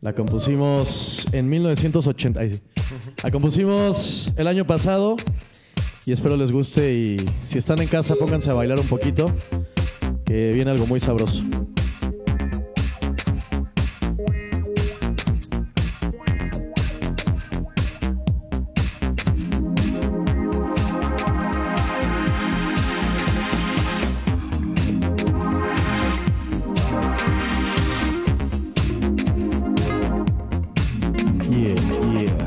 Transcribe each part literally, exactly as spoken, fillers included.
La compusimos en mil novecientos ochenta. Ay, sí. La compusimos el año pasado y espero les guste. Y si están en casa, pónganse a bailar un poquito, que viene algo muy sabroso. Yeah, yeah.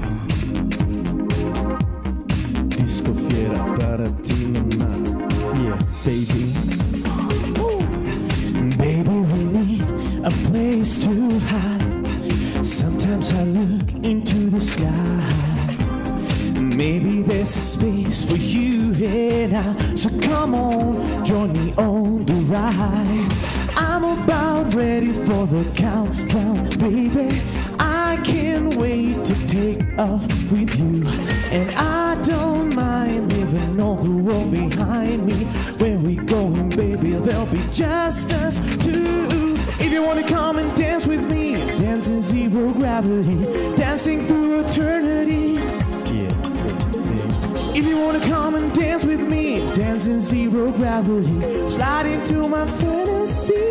Disco fiera para ti, mamá. Yeah, baby. Ooh. Baby, we need a place to hide. Sometimes I look into the sky. Maybe there's a space for you and I. So come on, join me on the ride. I'm about ready for the countdown, baby. I can't wait to take off with you. And I don't mind leaving all the world behind me. Where we going, baby, there'll be just us two. If you wanna come and dance with me, dance in zero gravity, dancing through eternity. Yeah, yeah, yeah. If you wanna come and dance with me, dance in zero gravity, slide into my fantasy.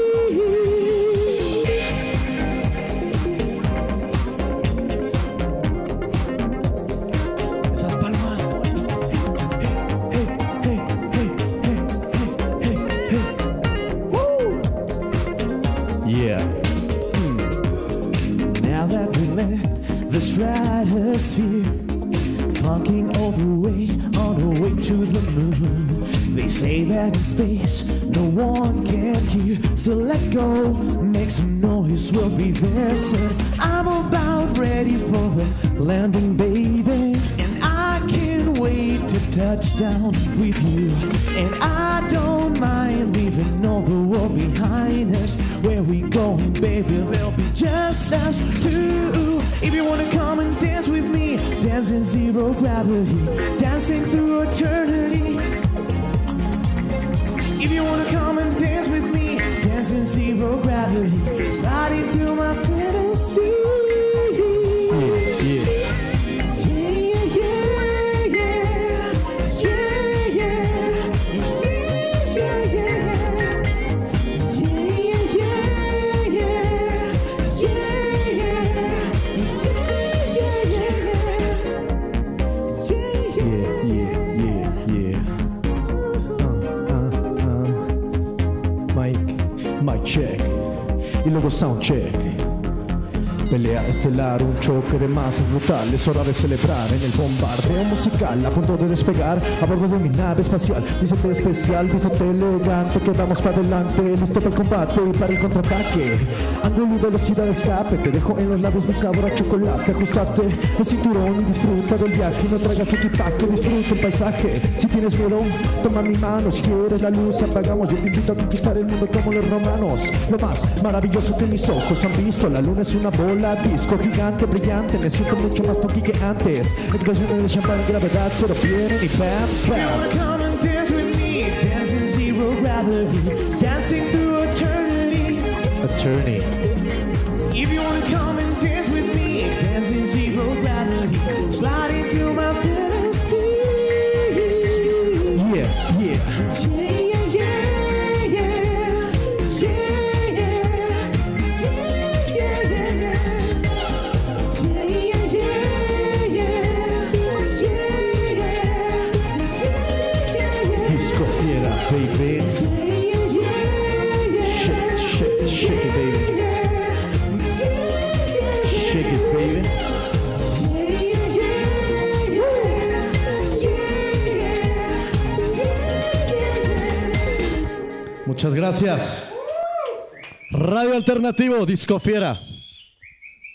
Yeah. Hmm. Now that we left the stratosphere, flunking all the way on our way to the moon. They say that in space no one can hear, so let go, make some noise, we'll be there soon. I'm about ready for the landing, baby, and I can't wait to touch down with you. And I don't mind leaving all the world behind us. Where we going, baby, there'll be just us two. If you wanna come and dance with me, dance in zero gravity, dancing through eternity. If you wanna come and dance with me, dance in zero gravity, slide into my fantasy. Yeah, yeah. Mic check y luego sound check. Pelea estelar, un choque de masas brutal. Es hora de celebrar en el bombardeo musical. A punto de despegar a bordo de mi nave espacial. Vístete especial, vístete elegante, que vamos para adelante, listo para el combate y para el contraataque. Ángulo y velocidad de escape, te dejo en los labios mi sabor a chocolate. Ajustate el cinturón y disfruta del viaje. No traigas equipaje, disfruta el paisaje. Si tienes miedo, toma mi mano. Si quieres la luz, apagamos. Yo te invito a conquistar el mundo como los romanos. Lo más maravilloso que mis ojos han visto, la luna es una bola disco gigante, brillante. Me siento mucho más funky que antes. Expresiones de champán, gravedad, cero viene y bam, bam. You wanna come and dance with me, dance in zero gravity, dancing through eternity. Eternity. If you wanna come and dance with me, dance in zero gravity, slide into my fantasy. Yeah, yeah. Baby, shake, shake, shake it, baby. Shake it, baby. Muchas gracias. Radio Alternativo, Disco Fiera.